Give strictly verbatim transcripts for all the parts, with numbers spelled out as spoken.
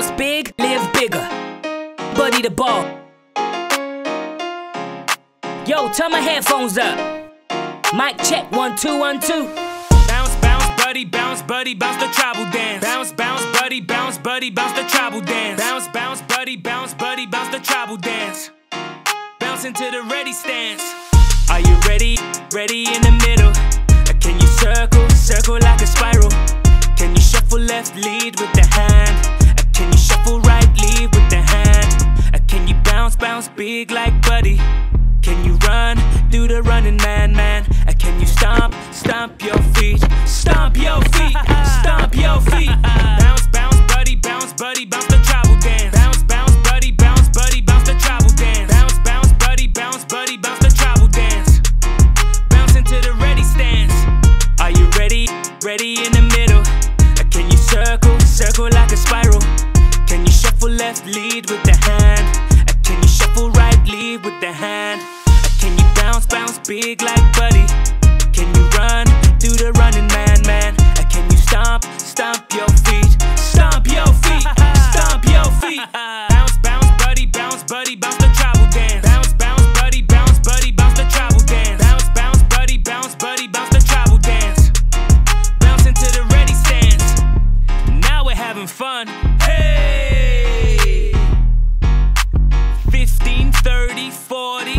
bounce big, live bigger. Buddy the ball. Yo, turn my headphones up. Mic check, one, two, one, two. Bounce, bounce, buddy, bounce, buddy, bounce the tribal dance. Bounce, bounce, buddy, bounce, buddy, bounce the tribal dance. Bounce, bounce, buddy, bounce, buddy, bounce the tribal dance. Bounce into the ready stance. Are you ready? Ready in the middle? Can you circle, circle like a spiral? Can you shuffle left, lead with the hand? Can you shuffle right, lead with the hand? Can you bounce, bounce big like Buddy? Can you run, do the running man, man? Can you stomp, stomp your feet? Stomp your feet, stomp your feet. Bounce, bounce, buddy, bounce, buddy, bounce the tribal dance. Bounce, bounce, buddy, bounce, buddy, bounce the tribal dance. Bounce, bounce, buddy, bounce, buddy, bounce the tribal dance. Bounce into the ready stance. Are you ready? Ready in the middle? Can you circle, circle like a spiral? Can you shuffle left, lead with the hand? Can you shuffle right, lead with the hand? Can you bounce, bounce big like Buddy? Can you run, do the running man, man? Can you stomp, stomp your feet? Stomp your feet, stomp your feet. Bounce, bounce, buddy, bounce, buddy, bounce the tribal dance. Bounce, bounce, buddy, bounce, buddy, bounce the tribal dance. Bounce, bounce, buddy, bounce, buddy, bounce the tribal dance. Bounce into the ready stance. Now we're having fun. Hey! fifteen, thirty, forty.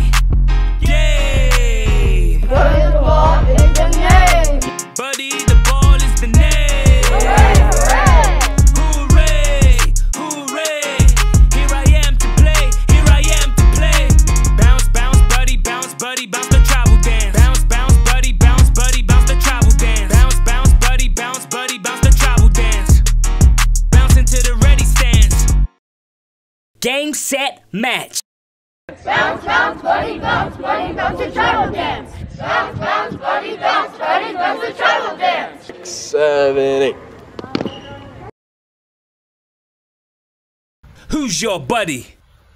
Yay! Buddy the ball is the name. Buddy the ball is the name. Hooray, hooray! Hooray! Hooray! Here I am to play. Here I am to play. Bounce, bounce, buddy, bounce, buddy, bounce the tribal dance. Bounce, bounce, buddy, bounce, buddy, bounce the tribal dance. Bounce, bounce, buddy, bounce, buddy, bounce the tribal dance. Bounce into the ready stance. Game, set, match. Bounce, bounce, buddy, bounce, buddy, bounce the tribal dance. Bounce, bounce, buddy, bounce, buddy, bounce the tribal dance. Seven, eight. Who's your buddy?